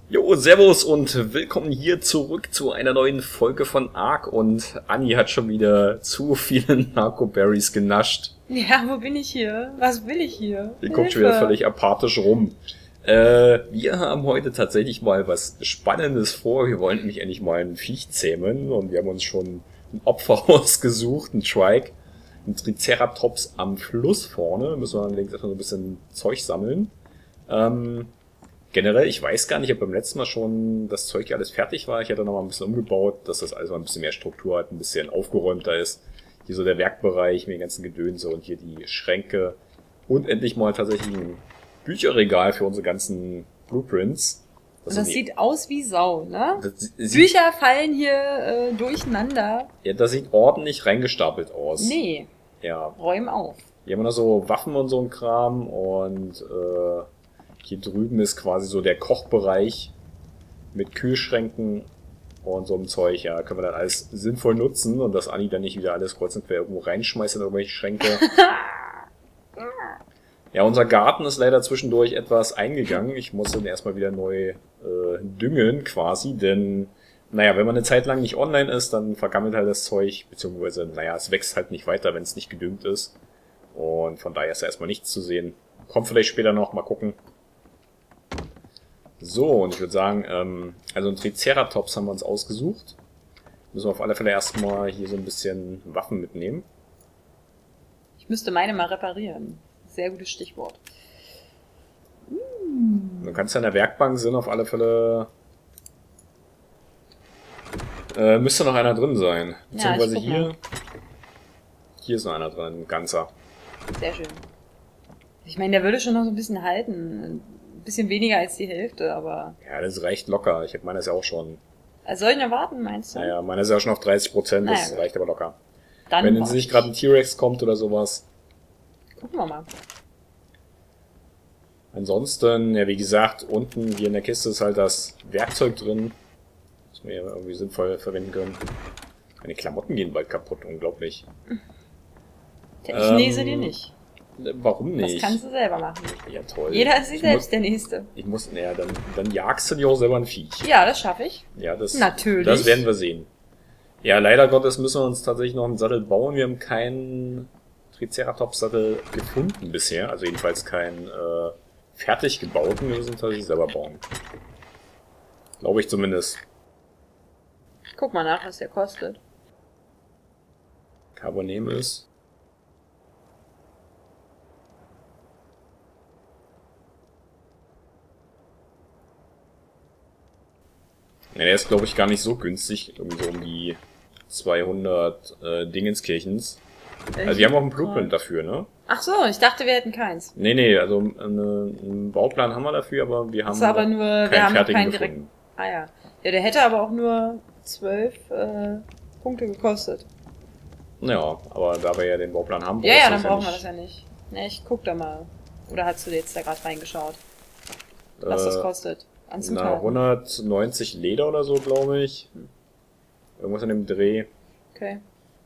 Jo, servus und willkommen hier zurück zu einer neuen Folge von Ark. Und Anni hat schon wieder zu viele Narco-Berries genascht. Ja, wo bin ich hier? Was will ich hier? Die guckt schon wieder völlig apathisch rum. Wir haben heute tatsächlich mal was Spannendes vor. Wir wollen nämlich endlich mal ein Viech zähmen und wir haben uns schon ein Opfer ausgesucht, ein Trike. Ein Triceratops am Fluss vorne. Müssen wir allerdings erstmal so ein bisschen Zeug sammeln. Generell, ich weiß gar nicht, ob beim letzten Mal schon das Zeug hier alles fertig war. Ich hatte noch mal ein bisschen umgebaut, dass das alles mal ein bisschen mehr Struktur hat, ein bisschen aufgeräumter ist. Hier so der Werkbereich mit den ganzen Gedönse und hier die Schränke. Und endlich mal tatsächlich ein Bücherregal für unsere ganzen Blueprints. Das sieht aus wie Sau, ne? Bücher fallen hier durcheinander. Ja, das sieht ordentlich reingestapelt aus. Nee. Ja. Räum auf. Hier haben wir noch so Waffen und so ein Kram und hier drüben ist quasi so der Kochbereich mit Kühlschränken und so einem Zeug. Ja, können wir dann alles sinnvoll nutzen und dass Anni dann nicht wieder alles kreuz und quer irgendwo reinschmeißt in irgendwelche Schränke. Ja, unser Garten ist leider zwischendurch etwas eingegangen. Ich muss dann erstmal wieder neu düngen quasi, denn naja, wenn man eine Zeit lang nicht online ist, dann vergammelt halt das Zeug, beziehungsweise, naja, es wächst halt nicht weiter, wenn es nicht gedüngt ist. Und von daher ist da erstmal nichts zu sehen. Kommt vielleicht später noch, mal gucken. So, und ich würde sagen, also ein Triceratops haben wir uns ausgesucht. Müssen wir auf alle Fälle erstmal hier so ein bisschen Waffen mitnehmen. Ich müsste meine mal reparieren. Sehr gutes Stichwort. Du kannst ja in der Werkbank sind auf alle Fälle... müsste noch einer drin sein. Beziehungsweise ja, hier... Hier ist noch einer drin, ein ganzer. Sehr schön. Ich meine, der würde schon noch so ein bisschen halten. Ein bisschen weniger als die Hälfte, aber... Ja, das reicht locker. Ich habe meines ja auch schon... Also soll ich noch warten, meinst du? Naja, meines ist ja schon auf 30%, das reicht aber locker. Dann wenn jetzt nicht gerade ein T-Rex kommt oder sowas. Gucken wir mal. Ansonsten, ja wie gesagt, unten hier in der Kiste ist halt das Werkzeug drin. Das wir irgendwie sinnvoll verwenden können. Meine Klamotten gehen bald kaputt, unglaublich. Ich lese dir nicht. Warum nicht? Das kannst du selber machen. Ja, toll. Jeder ist sich selbst der Nächste. Naja, dann jagst du dir auch selber ein Viech. Ja, das schaffe ich. Ja, natürlich. Das werden wir sehen. Ja, leider Gottes müssen wir uns tatsächlich noch einen Sattel bauen. Wir haben keinen Triceratops-Sattel gefunden bisher. Also jedenfalls keinen fertig gebauten. Wir müssen tatsächlich selber bauen. Glaube ich zumindest. Guck mal nach, was der kostet. Carbonemis. Ja, der ist, glaube ich, gar nicht so günstig. Irgendwie so um die 200 Dingenskirchens. Also wir haben auch einen Blueprint dafür, ne? Ach so, ich dachte, wir hätten keins. Nee, also einen Bauplan haben wir dafür, aber wir haben aber nur, wir haben keinen direkt. Ah ja. Ja, der hätte aber auch nur 12 Punkte gekostet. Ja, aber da wir ja den Bauplan haben, ja, dann brauchen wir das ja nicht. Ne, ich guck da mal. Oder hast du jetzt da gerade reingeschaut? Was das kostet? An Zutaten? 190 Leder oder so, glaube ich. Irgendwas in dem Dreh. Okay.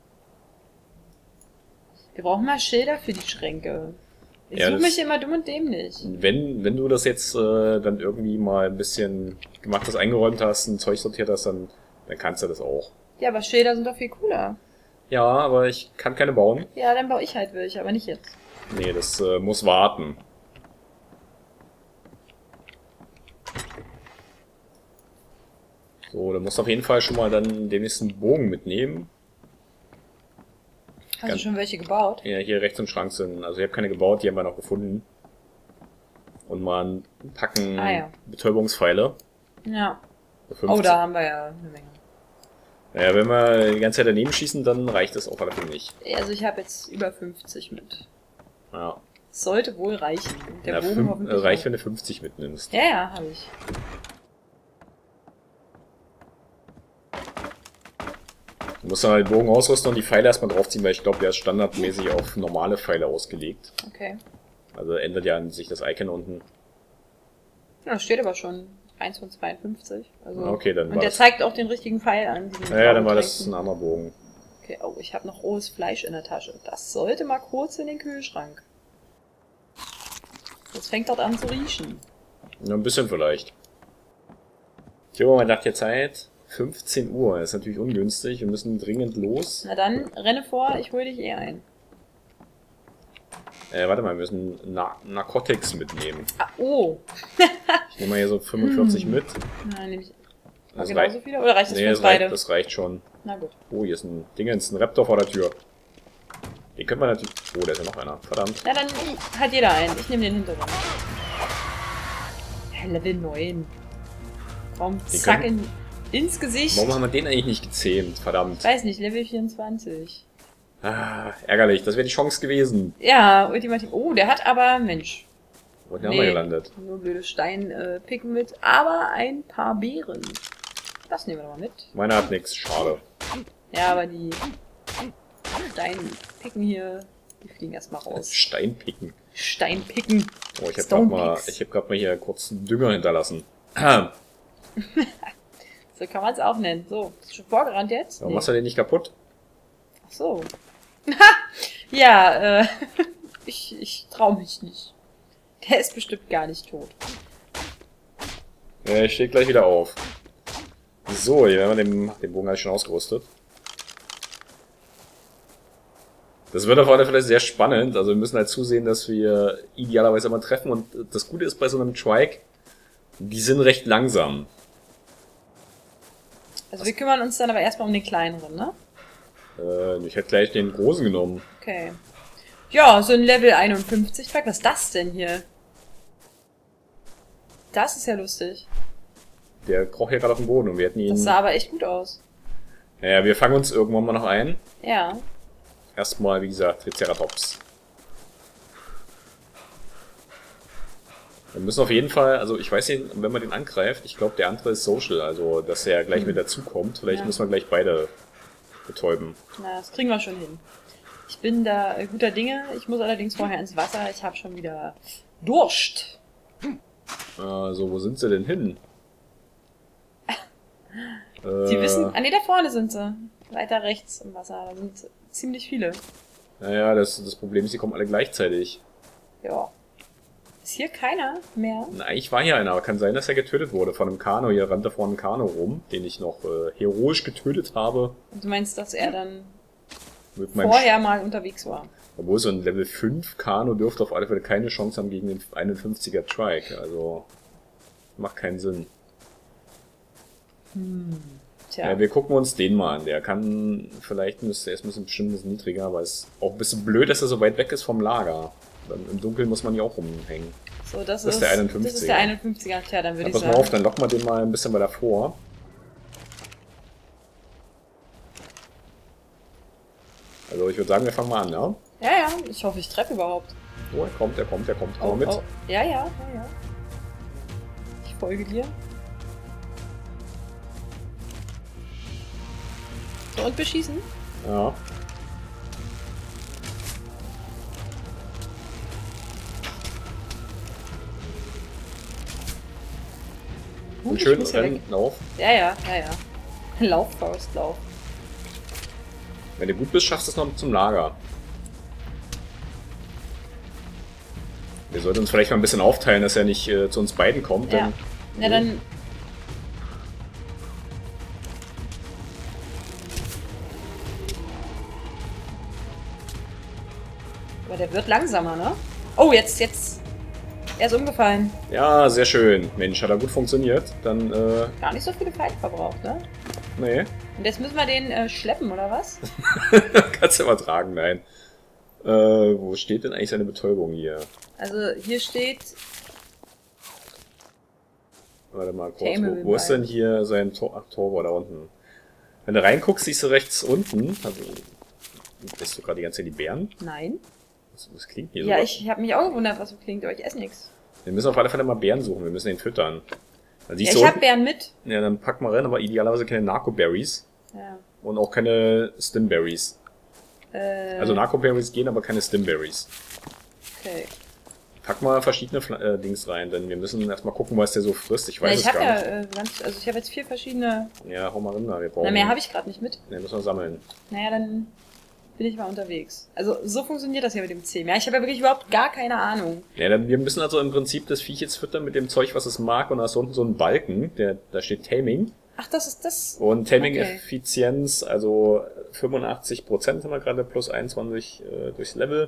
Wir brauchen mal Schilder für die Schränke. Ich suche mich immer dumm und dämlich. Wenn du das jetzt dann irgendwie mal ein bisschen gemacht hast, eingeräumt hast, ein Zeug sortiert hast, dann kannst du das auch. Ja, aber Schilder sind doch viel cooler. Ja, aber ich kann keine bauen. Ja, dann baue ich halt welche, aber nicht jetzt. Nee, das muss warten. So, dann musst du auf jeden Fall schon mal dann den nächsten Bogen mitnehmen. Hast du schon welche gebaut? Ja, hier rechts im Schrank sind. Also ich habe keine gebaut, die haben wir noch gefunden. Und mal ein Packen Betäubungspfeile. Ja. Oh, da haben wir ja eine Menge. Naja, wenn wir die ganze Zeit daneben schießen, dann reicht das auf alle Fälle nicht. Also ich habe jetzt über 50 mit. Ja. Sollte wohl reichen. Der Bogen hoffentlich reicht, wenn du 50 mitnimmst. Ja, habe ich. Du musst dann halt den Bogen ausrüsten und die Pfeile erstmal draufziehen, weil ich glaube, der ist standardmäßig auf normale Pfeile ausgelegt. Okay. Also ändert ja an sich das Icon unten. Ja, steht aber schon 1 von 52. Also okay, dann und der zeigt auch den richtigen Pfeil an. Ja, dann war das ein anderer Bogen. Okay, oh, ich habe noch rohes Fleisch in der Tasche. Das sollte mal kurz in den Kühlschrank. Das fängt dort an zu riechen. Ja, ein bisschen vielleicht. Jo, man dachte jetzt Zeit. 15 Uhr. Das ist natürlich ungünstig. Wir müssen dringend los. Na dann, renne vor, ich hole dich eh ein. Warte mal, wir müssen Narcotics mitnehmen. Ah, oh. Ich nehme mal hier so 45 mit. Nein, nehme ich. Das Genauso viele? Oder reicht das für uns das reicht, beide? das reicht schon. Na gut. Oh, hier ist ein Dingens, ein Raptor vor der Tür. Den können wir natürlich... Oh, da ist ja noch einer. Verdammt. Na dann hat jeder einen. Ich nehme den hinteren. Level 9. Komm, zack ins Gesicht. Warum haben wir den eigentlich nicht gezähmt? Verdammt. Ich weiß nicht, Level 24. Ah, ärgerlich. Das wäre die Chance gewesen. Ja, ultimativ. Oh, der hat aber, Mensch. Wo haben wir gelandet? Nur blöde Steinpicken mit, aber ein paar Beeren. Das nehmen wir doch mal mit. Meiner hat nichts, schade. Ja, aber die Steinpicken hier, die fliegen erstmal raus. Steinpicken. Steinpicken. Oh, ich habe gerade mal hier kurz einen Dünger hinterlassen. So kann man es auch nennen. So, bist du schon vorgerannt jetzt? Warum machst du den nicht kaputt? Ach so. Ja, ich trau mich nicht. Der ist bestimmt gar nicht tot. Ja, ich stehe gleich wieder auf. So, hier haben wir den Bogen halt schon ausgerüstet. Das wird auf alle Fälle sehr spannend. Also wir müssen halt zusehen, dass wir idealerweise immer treffen. Und das Gute ist bei so einem Trike, die sind recht langsam. Also wir kümmern uns dann aber erstmal um den kleineren, ne? Ich hätte gleich den großen genommen. Okay. Ja, so ein Level 51 Pack. Was ist das denn hier? Das ist ja lustig. Der kroch hier gerade auf dem Boden und wir hätten ihn... Das sah aber echt gut aus. Naja, wir fangen uns irgendwann mal noch ein. Ja. Erstmal, wie gesagt, Triceratops. Wir müssen auf jeden Fall, also ich weiß nicht, wenn man den angreift, ich glaube der andere ist Social, also dass er gleich mit dazukommt. Vielleicht müssen wir gleich beide betäuben. Na, das kriegen wir schon hin. Ich bin da guter Dinge. Ich muss allerdings vorher ins Wasser. Ich habe schon wieder Durst. So, wo sind sie denn hin? Sie wissen... Ah ne, da vorne sind sie. Weiter rechts im Wasser. Da sind ziemlich viele. Naja, das Problem ist, die kommen alle gleichzeitig. Ja. Ist hier keiner mehr? Na, ich war hier einer, aber kann sein, dass er getötet wurde von einem Kano. Hier rannte vor einem Kano rum, den ich noch heroisch getötet habe. Und du meinst, dass er dann mit meinem vorher mal unterwegs war? Obwohl so ein Level 5 Kano dürfte auf alle Fälle keine Chance haben gegen den 51er Trike. Also macht keinen Sinn. Tja. Ja, wir gucken uns den mal an. Der kann, vielleicht müsste er ist bestimmt ein bisschen niedriger, aber es ist auch ein bisschen blöd, dass er so weit weg ist vom Lager. Dann im Dunkeln muss man ja auch rumhängen. So, das ist der 51er. Das ist der 51er. Tja, dann würde ich pass sagen. mal auf, dann locken wir den mal ein bisschen weiter vor. Also ich würde sagen, wir fangen mal an, ja? Ja, ich hoffe, ich treffe überhaupt. Oh, er kommt. Hau mit. Oh. Ja. Ich folge dir. So, und beschießen? Ja. Und schön rennen, lauf. Ja. Lauf, Faust, lauf. Wenn du gut bist, schaffst du es noch zum Lager. Wir sollten uns vielleicht mal ein bisschen aufteilen, dass er nicht zu uns beiden kommt. Ja. Na dann... Aber der wird langsamer, ne? Oh, jetzt. Er ist umgefallen. Ja, sehr schön. Mensch, hat er gut funktioniert. Dann, Gar nicht so viele Pfeile verbraucht, ne? Nee. Und jetzt müssen wir den schleppen, oder was? Kannst du übertragen, nein. Wo steht denn eigentlich seine Betäubung hier? Also, hier steht... Warte mal kurz. Wo ist denn hier sein Tor da unten? Wenn du reinguckst, siehst du rechts unten. Also, bist du gerade die ganze Zeit die Bären? Nein. Was klingt hier so? Ja, ich habe mich auch gewundert, was so klingt, aber ich esse nichts. Wir müssen auf alle Fälle mal Bären suchen, wir müssen den füttern. Ja, ich habe Bären mit. Ja, dann pack mal rein, aber idealerweise keine Narco-Berries. Ja. Und auch keine Stimberries. Also Narco-Berries gehen, aber keine Stimberries. Okay. Pack mal verschiedene Dings rein, denn wir müssen erstmal gucken, was der so frisst. Ich weiß es gar nicht. Also ich habe jetzt 4 verschiedene... Ja, hau mal rein, wir brauchen... Na, mehr habe ich gerade nicht mit. Ne, müssen wir sammeln. Naja, dann... bin ich mal unterwegs. Also so funktioniert das ja mit dem Zähmen. Ja, ich habe ja wirklich überhaupt gar keine Ahnung. Ja, dann, wir müssen also im Prinzip das Viech jetzt füttern mit dem Zeug, was es mag. Und da ist unten so ein Balken, da steht Taming. Ach, das ist das. Und Taming-Effizienz, also 85% haben wir gerade, plus 21 durchs Level.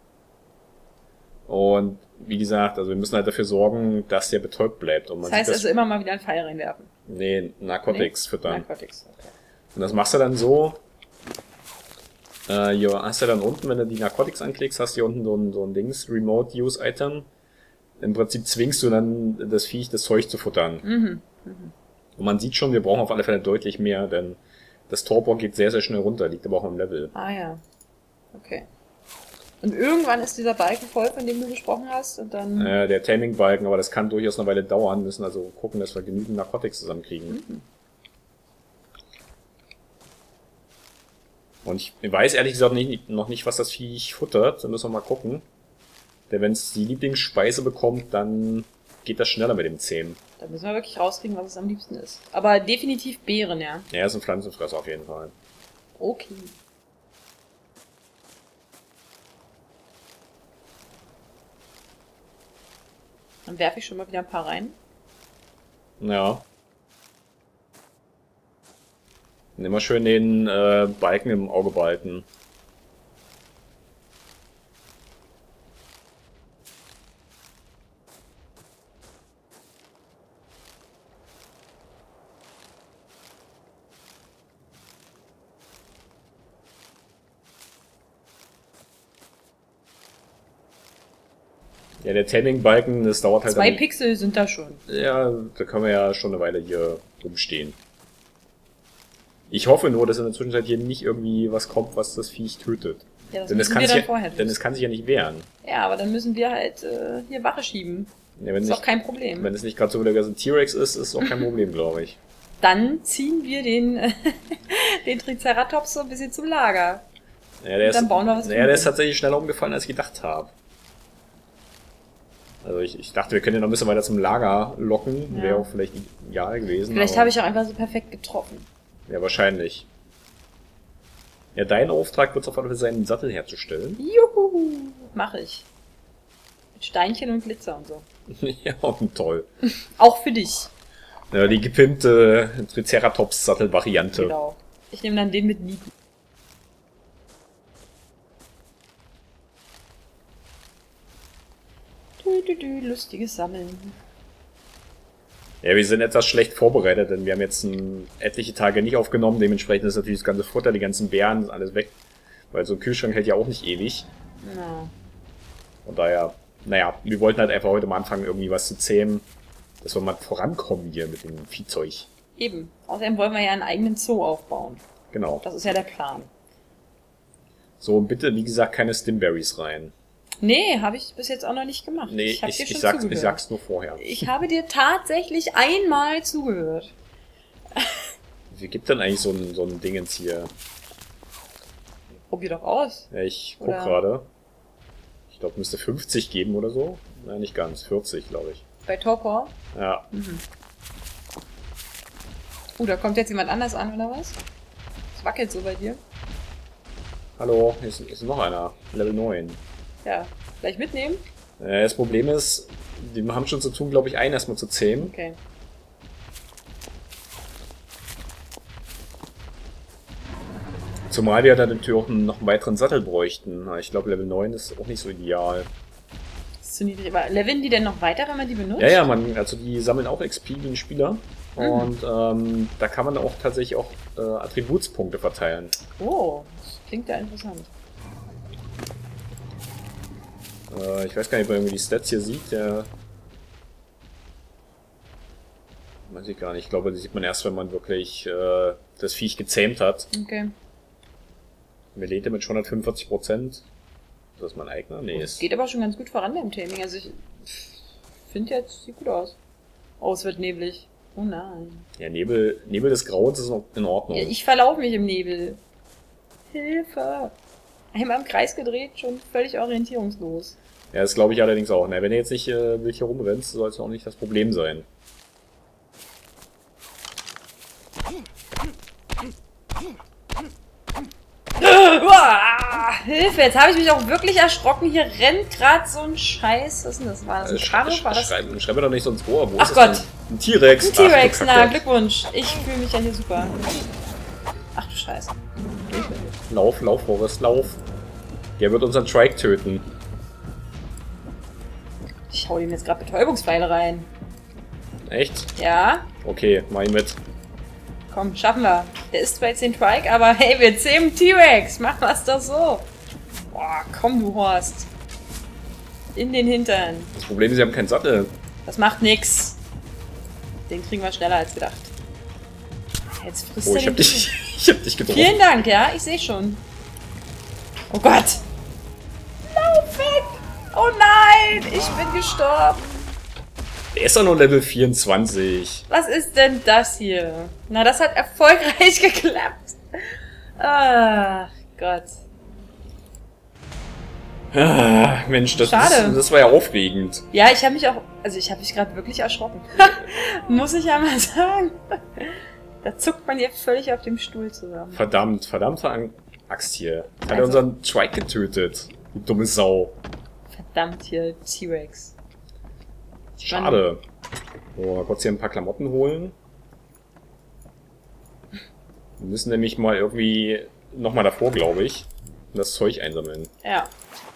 Und wie gesagt, also wir müssen halt dafür sorgen, dass der betäubt bleibt. Und man Das heißt also immer mal wieder einen Pfeil reinwerfen. Nee, Narcotics füttern. Narcotics, okay. Und das machst du dann so, hier hast du dann unten, wenn du die Narcotics anklickst, hast du hier unten so ein Dings, Remote Use Item. Im Prinzip zwingst du dann das Viech, das Zeug zu futtern. Und man sieht schon, wir brauchen auf alle Fälle deutlich mehr, denn das Torpor geht sehr, sehr schnell runter, liegt aber auch im Level. Ah ja, okay. Und irgendwann ist dieser Balken voll, von dem du gesprochen hast, und dann... Der Taming-Balken, aber das kann durchaus eine Weile dauern, müssen also gucken, dass wir genügend Narcotics zusammenkriegen. Und ich weiß ehrlich gesagt noch nicht, was das Viech futtert, da müssen wir mal gucken. Denn wenn es die Lieblingsspeise bekommt, dann geht das schneller mit dem Zähmen. Da müssen wir wirklich rauskriegen, was es am liebsten ist. Aber definitiv Beeren, ja. Ja, er ist ein Pflanzenfresser auf jeden Fall. Okay. Dann werfe ich schon mal wieder ein paar rein. Ja. Und immer schön den Balken im Auge behalten. Ja, der Taming-Balken, das dauert halt... 2 Pixel sind da schon. Ja, da können wir ja schon eine Weile hier rumstehen. Ich hoffe nur, dass in der Zwischenzeit hier nicht irgendwie was kommt, was das Viech tötet. Ja, das denn müssen wir dann vorher denn es kann sich ja nicht wehren. Ja, aber dann müssen wir halt hier Wache schieben. Ja, ist auch kein Problem. Wenn es nicht gerade so wieder ein T-Rex ist, ist es auch kein Problem, glaube ich. Dann ziehen wir den, den Triceratops so ein bisschen zum Lager. Ja, der bauen wir was der ist tatsächlich schneller umgefallen, als ich gedacht habe. Also ich dachte, wir können ihn noch ein bisschen weiter zum Lager locken. Ja. Wäre auch vielleicht ideal gewesen. Vielleicht habe ich auch einfach so perfekt getroffen. Ja, wahrscheinlich. Ja, dein Auftrag wird es auf alle Fälle sein, einen Sattel herzustellen. Juhu! Mache ich. Mit Steinchen und Glitzer und so. Ja, toll. Auch für dich. Ja, die gepimpte Triceratops-Sattel-Variante. Genau. Ich nehme dann den mit Nieten. Lustiges Sammeln. Ja, wir sind etwas schlecht vorbereitet, denn wir haben jetzt etliche Tage nicht aufgenommen. Dementsprechend ist natürlich das ganze Futter, die ganzen Beeren, ist alles weg. Weil so ein Kühlschrank hält ja auch nicht ewig. Ja. Von daher, naja, wir wollten halt einfach heute mal anfangen, irgendwie was zu zähmen, dass wir mal vorankommen hier mit dem Viehzeug. Eben. Außerdem wollen wir ja einen eigenen Zoo aufbauen. Genau. Das ist ja der Plan. So, bitte, wie gesagt, keine Stimberries rein. Nee, habe ich bis jetzt auch noch nicht gemacht. Nee, ich sag's nur vorher. Ich habe dir tatsächlich einmal zugehört. Wie gibt denn eigentlich so ein Dingens hier? Probier doch aus. Ja, ich guck gerade. Ich glaube, müsste 50 geben oder so. Nein, nicht ganz. 40, glaube ich. Bei Torpor? Ja. Da kommt jetzt jemand anders an, oder was? Es wackelt so bei dir. Hallo, hier ist noch einer. Level 9. Ja, gleich mitnehmen? Das Problem ist, die haben schon zu tun, glaube ich, einen erstmal zu zähmen. Okay. Zumal wir dann natürlich auch noch einen weiteren Sattel bräuchten. Ich glaube, Level 9 ist auch nicht so ideal. Das ist zu niedrig. Aber leveln die denn noch weiter, wenn man die benutzt? Ja, also die sammeln auch XP wie ein Spieler. Und da kann man auch tatsächlich auch Attributspunkte verteilen. Oh, das klingt ja interessant. Ich weiß gar nicht, ob man irgendwie die Stats hier sieht. Weiß ich gar nicht. Ich glaube, die sieht man erst, wenn man wirklich das Viech gezähmt hat. Okay. Melete mit schon 145%. Das ist mein eigener? Nee, es geht aber schon ganz gut voran beim Taming. Also ich finde jetzt, sieht gut aus. Oh, es wird neblig. Oh nein. Ja, Nebel des Grauens ist noch in Ordnung. Ja, ich verlaufe mich im Nebel. Hilfe! Einmal im Kreis gedreht, schon völlig orientierungslos. Ja, das glaube ich allerdings auch. Na, wenn du jetzt nicht wild hier rumrennst, soll es auch nicht das Problem sein. Hilfe, jetzt habe ich mich auch wirklich erschrocken. Hier rennt gerade so ein Scheiß. Was ist denn das? War das ein Krabbe? War das? Schreib mir doch nicht so ins Ohr. Wo Ach ist Gott. Das denn? Ein T-Rex. Ein T-Rex, na, Glückwunsch. Ich fühle mich ja hier super. Ach du Scheiße. Lauf, Forrest, lauf. Der wird unseren Trike töten. Ich hau ihm jetzt gerade Betäubungspfeile rein. Echt? Ja? Okay, mach ihn mit. Komm, schaffen wir. Der ist zwar jetzt den Trike, aber hey, wir zähmen T-Rex. Machen wir es doch so. Boah, komm du Horst. In den Hintern. Das Problem ist, sie haben keinen Sattel. Das macht nix. Den kriegen wir schneller als gedacht. Jetzt frisst Oh, er ich hab den dich getroffen. Vielen Dank, ja, ich sehe schon. Oh Gott. Lauf weg. Oh nein, ich bin gestorben. Der ist doch nur Level 24. Was ist denn das hier? Na, das hat erfolgreich geklappt. Ach Gott. Ah, Mensch, das war ja aufregend. Ja, ich habe mich auch... Also ich habe mich gerade wirklich erschrocken. Muss ich ja mal sagen. Da zuckt man hier völlig auf dem Stuhl zusammen. Verdammte Axt hier. Hat er unseren Trike getötet. Du dumme Sau. Verdammt hier, T-Rex. Schade. So, mal kurz hier ein paar Klamotten holen. Wir müssen nämlich mal irgendwie nochmal davor, glaube ich, das Zeug einsammeln. Ja.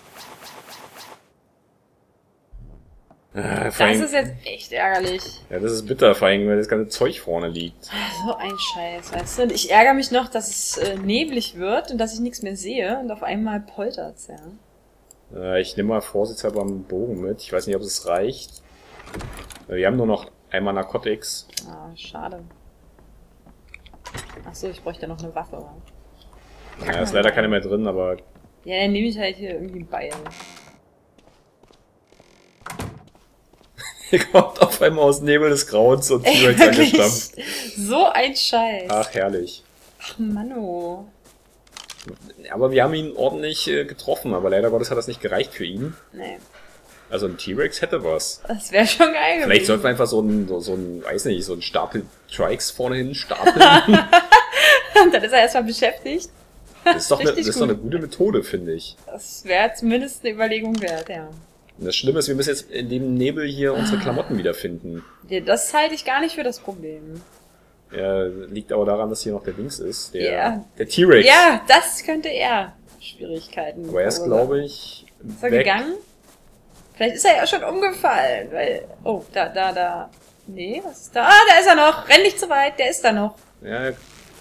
Das ist jetzt echt ärgerlich. Ja, das ist bitter, vor allem, weil das ganze Zeug vorne liegt. So ein Scheiß, weißt du? Und ich ärgere mich noch, dass es neblig wird und dass ich nichts mehr sehe und auf einmal poltert's, ja. Ich nehme mal vorsichtshalber einen Bogen mit. Ich weiß nicht, ob es reicht. Wir haben nur noch einmal Narcotics. Ah, schade. Achso, ich bräuchte noch eine Waffe. Ja, ist leider keine mehr drin, aber... Ja, dann nehme ich halt hier irgendwie ein Beil. Hier kommt auf einmal aus Nebel des Grauens und T-Rex angestampft. So ein Scheiß. Ach, herrlich. Ach, Manno. Aber wir haben ihn ordentlich getroffen, aber leider Gottes hat das nicht gereicht für ihn. Nee. Also ein T-Rex hätte was. Das wäre schon geil gewesen. Vielleicht sollten wir einfach so ein, weiß nicht, so ein Stapel Trikes vorne hin stapeln. Und dann ist er erstmal beschäftigt. Das ist doch eine gute Methode, finde ich. Das wäre zumindest eine Überlegung wert, ja. Und das Schlimme ist, wir müssen jetzt in dem Nebel hier unsere Klamotten wiederfinden. Ja, das halte ich gar nicht für das Problem. Ja, liegt aber daran, dass hier noch der Dings ist. Ja. Der T-Rex. Ja, das könnte er Schwierigkeiten. Aber er ist, glaube ich, ist er gegangen? Vielleicht ist er ja schon umgefallen, weil... Oh, da. Nee, was ist da? Ah, da ist er noch. Renn nicht zu weit, der ist da noch. Ja.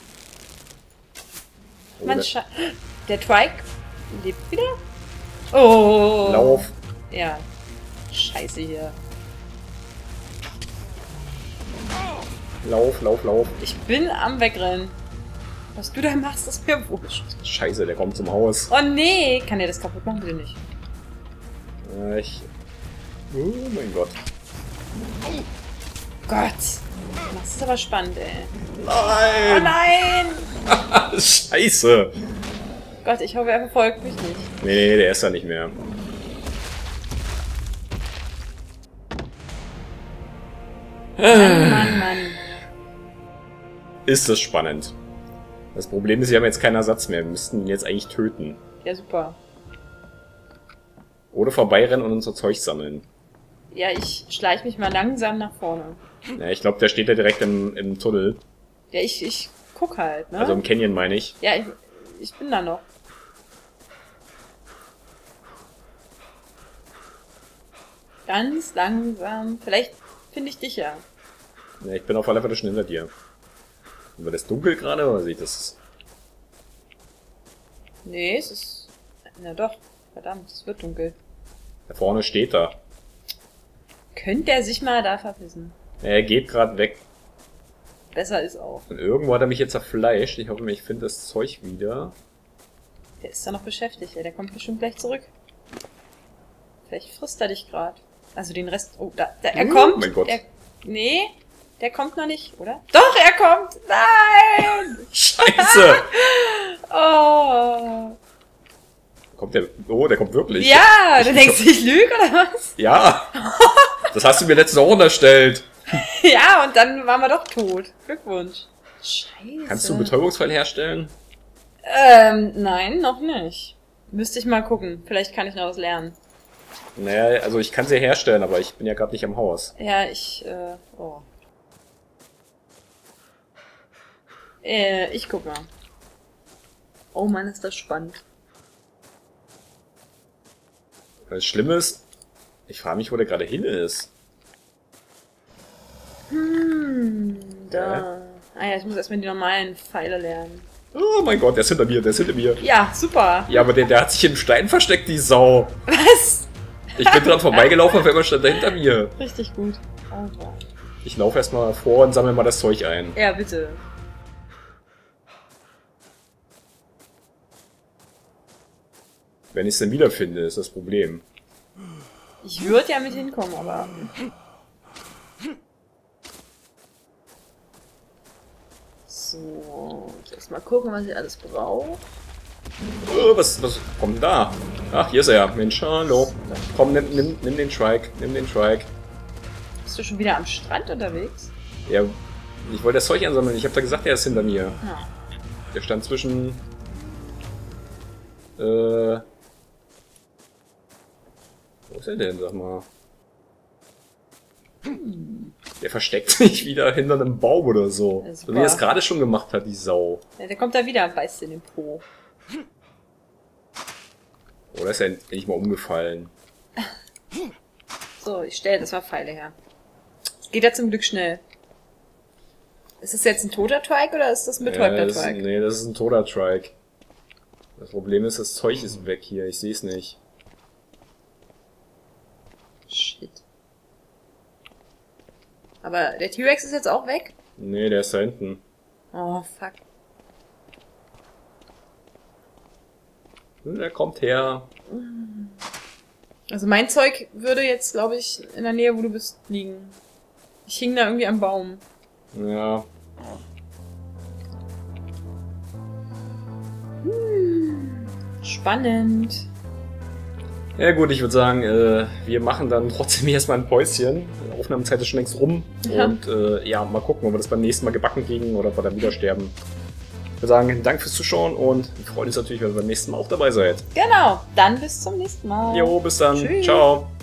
Oh, der Trike lebt wieder? Oh. Lauf. Ja. Scheiße hier. Lauf. Ich bin am Wegrennen. Was du da machst, ist mir wurscht. Scheiße, der kommt zum Haus. Oh nee, kann der das kaputt machen? Bitte nicht. Oh mein Gott. Gott. Das ist aber spannend, ey. Nein! Oh nein! Scheiße! Gott, ich hoffe, er verfolgt mich nicht. Nee, der ist da nicht mehr. Mann. Ist das spannend. Das Problem ist, wir haben jetzt keinen Ersatz mehr. Wir müssten ihn jetzt eigentlich töten. Ja, super. Oder vorbeirennen und unser Zeug sammeln. Ja, ich schleiche mich mal langsam nach vorne. Ja, ich glaube, der steht da direkt im Tunnel. Ja, ich guck halt, ne? Also im Canyon, meine ich. Ja, ich bin da noch. Ganz langsam. Vielleicht finde ich dich ja. Ja, ich bin auf alle Fälle schon hinter dir. War das dunkel gerade oder sehe ich das? Nee, es ist... Na doch. Verdammt, es wird dunkel. Da vorne steht er. Könnte er sich mal da verpissen? Er geht gerade weg. Besser ist auch. Und irgendwo hat er mich jetzt zerfleischt. Ich hoffe, ich finde das Zeug wieder. Der ist da noch beschäftigt, ey. Der kommt bestimmt gleich zurück. Vielleicht frisst er dich gerade. Also den Rest... Oh, da er kommt. Mein Gott. Nee, der kommt noch nicht, oder? Doch, er kommt! Nein! Scheiße! Oh. Kommt der... Oh, der kommt wirklich. Ja, du denkst, ich lüge, oder was? Ja! Das hast du mir letztens auch unterstellt. Ja, und dann waren wir doch tot. Glückwunsch. Scheiße. Kannst du einen Betäubungsfall herstellen? Nein, noch nicht. Müsste ich mal gucken. Vielleicht kann ich noch was lernen. Naja, also ich kann sie herstellen, aber ich bin ja gerade nicht am Haus. Ja, ich guck mal. Oh Mann, ist das spannend. Das Schlimme ist, ich frage mich, wo der gerade hin ist. Da. Ah ja, ich muss erstmal die normalen Pfeile lernen. Oh mein Gott, der ist hinter mir, der ist hinter mir. Ja, super. Ja, aber der hat sich im Stein versteckt, die Sau. Was? Ich bin dran vorbeigelaufen, auf einmal stand der hinter mir. Richtig gut. Oh, wow. Ich laufe erstmal vor und sammle mal das Zeug ein. Ja, bitte. Wenn ich es denn wiederfinde, ist das Problem. Ich würde ja mit hinkommen, aber... So, jetzt mal gucken, was ich alles brauche. Oh, was kommt denn da? Ach, hier ist er. Mensch, hallo. Komm, nimm den Trike. Nimm den Trike. Bist du schon wieder am Strand unterwegs? Ja, ich wollte das Zeug einsammeln. Ich habe da gesagt, er ist hinter mir. Ja. Der stand zwischen... Wo ist er denn, sag mal? Der versteckt sich wieder hinter einem Baum oder so. Ja, So wie er es gerade schon gemacht hat, die Sau. Ja, der kommt da wieder und beißt in den Po. Oder ist er endlich mal umgefallen? So, ich stelle das mal Pfeile her. Es geht ja zum Glück schnell. Ist das jetzt ein toter Trike oder ist das ein betäubter Trike? Nee, das ist ein toter Trike. Das Problem ist, das Zeug ist weg hier. Ich sehe es nicht. Shit. Aber der T-Rex ist jetzt auch weg? Nee, der ist da hinten. Oh, fuck. Der kommt her. Also mein Zeug würde jetzt, glaube ich, in der Nähe, wo du bist, liegen. Ich hing da irgendwie am Baum. Ja. Spannend. Ja gut, ich würde sagen, wir machen dann trotzdem erstmal ein Päuschen. Die Aufnahmezeit ist schon längst rum. Ja. Und ja, mal gucken, ob wir das beim nächsten Mal gebacken kriegen oder ob wir dann wieder sterben. Ich würde sagen, Dank fürs Zuschauen und wir freuen uns natürlich, wenn ihr beim nächsten Mal auch dabei seid. Genau, dann bis zum nächsten Mal. Jo, bis dann. Tschüss. Ciao.